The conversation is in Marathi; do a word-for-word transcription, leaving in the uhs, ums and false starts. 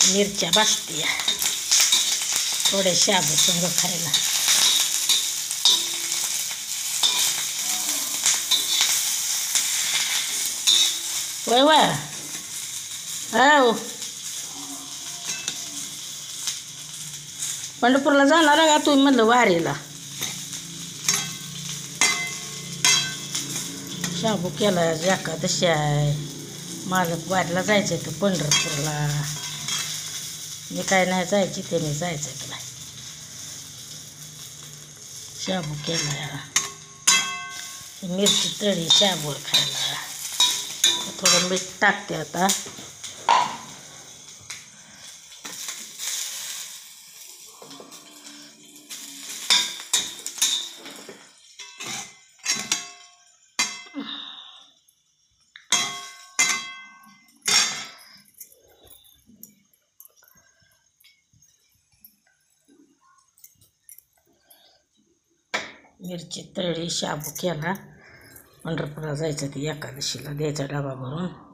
मिरच्या भाजते थोड्या शाबू संग खायला. वय वा हो पंढरपूरला जाणार आहे का तुम्ही म्हणलं वारीला? शाबू केला एकादशी आहे, मालक वारीला जायचं आहे तर पंढरपूरला. मी काय नाही जायची ते मी जायचं आहे तुला. शाबू केला, मिरची तळी शाबूवर खायला. थोडं मीठ टाकते आता. मिरची तळी शाबू केला. पंढरपूरला जायचं ती एकादशीला द्यायचा डबा भरून.